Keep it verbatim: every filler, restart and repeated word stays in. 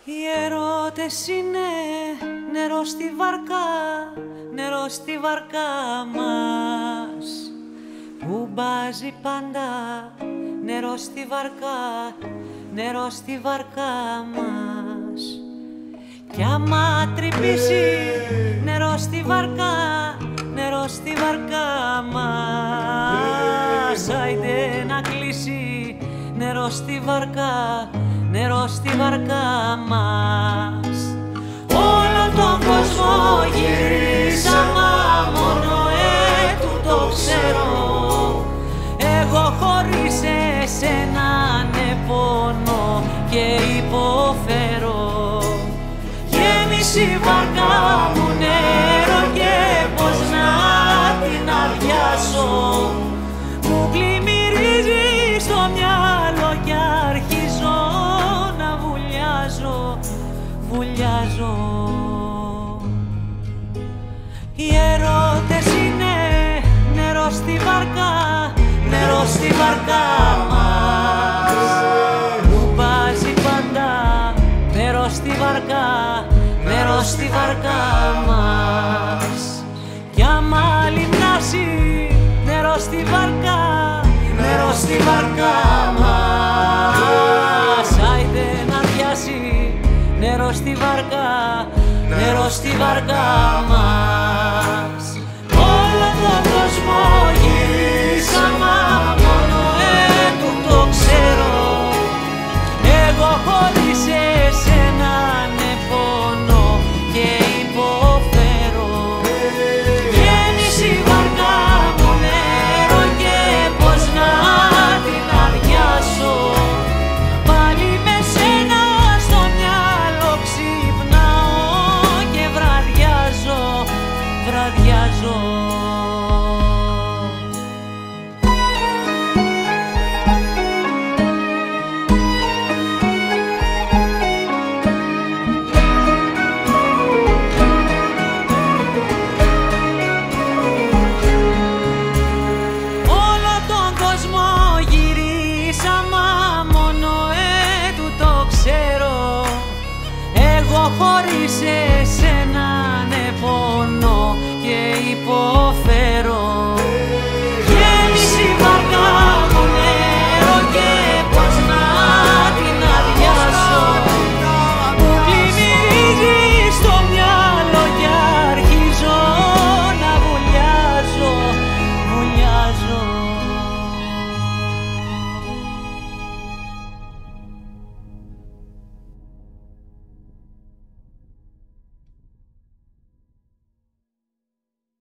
Οι ερώτες είναι νερό στη βαρκά, νερό στη βαρκά μας, που μπάζει πάντα. Νερό στη βαρκά, νερό στη βαρκά μας. Κι άμα τρυπήσει νερό στη βαρκά, νερό στη βαρκά μας, άιντε να κλείσει νερό στη βαρκά, νερό στη βαρκά μας. Όλο τον κόσμο γυρίσαμε, μόνο έτου το ξέρω. Εγώ χωρίς εσένα ναι πονώ και υποφέρω. Γέμισε η βαρκά μου νερό και πως να την αδειάσω. Μου πλημμυρίζει στο μυαλό κι αρχίζω να βουλιάζω, βουλιάζω. Οι ερώτες είναι νερό στη βαρκά, νερό στη βαρκά μας, που μπάζει πάντα. Νερό στη βαρκά, νερό στη βαρκά μας. Κι άμα λιμνάσει νερό στη βαρκά, νερό στη βαρκά μας, άιντε να πιάσει νερό στη βαρκά, νερό στη βαρκά μας.